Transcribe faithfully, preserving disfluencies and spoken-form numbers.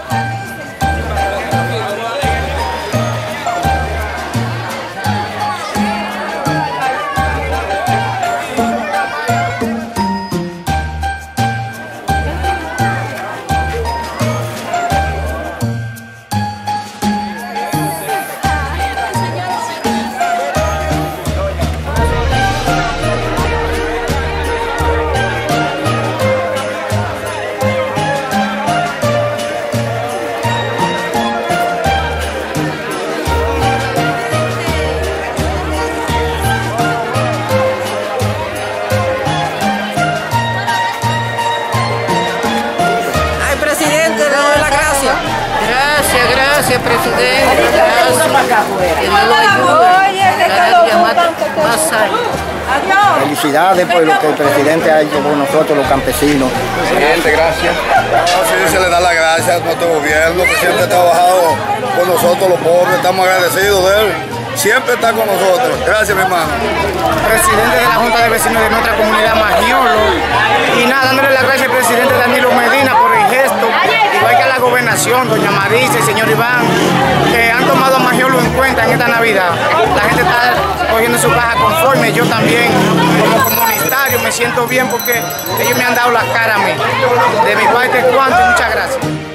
Gracias, presidente. Gracias. Que Dios lo ayude. Gracias, más años. Felicidades por lo que el presidente ha hecho por nosotros, los campesinos. Presidente, gracias. Sí, se le da la gracia a nuestro gobierno que siempre ha trabajado con nosotros los pobres. Estamos agradecidos de él. Siempre está con nosotros. Gracias, mi hermano. Presidente de la Junta de Vecinos de nuestra comunidad Magiolo. Y nada, dándole las gracias al presidente Danilo Medina por el gesto, igual que a la gobernación, doña Marisa y señor Iván, que han tomado a Magiolo en cuenta en esta Navidad. La gente está cogiendo su caja conforme, yo también, como comunitario, me siento bien porque ellos me han dado la cara a mí. De mi parte, cuánto, muchas gracias.